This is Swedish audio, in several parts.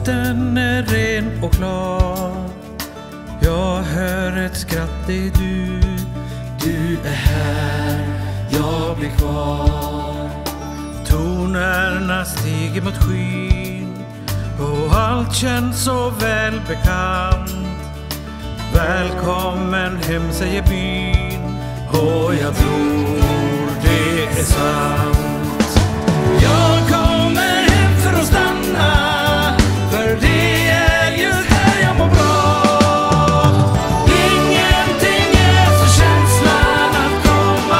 luften är ren och klar. Jag hör ett skratt, det är du. Du är här, jag blir kvar. Tonerna stiger mot skyn och allt känns så välbekant. Välkommen hem, säger byn, och jag tror det är sant. Jag kommer hem för att stanna, för det är just här jag mår bra. Ingenting är så känslan att komma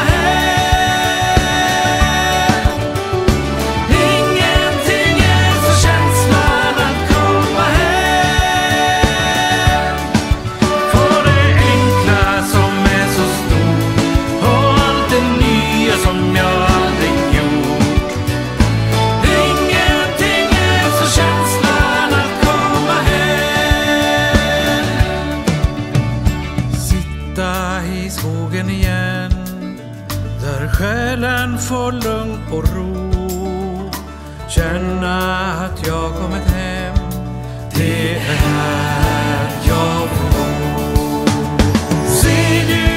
hem. Ingenting är så känslan att komma hem. För det enkla som är så stort och allt det nya som jag aldrig gjort. Ingenting är så känslan att komma hem. Sitta i skogen igen, där själen får lugn och ro. Känna att jag kommit hem, det är här jag bor. Ser du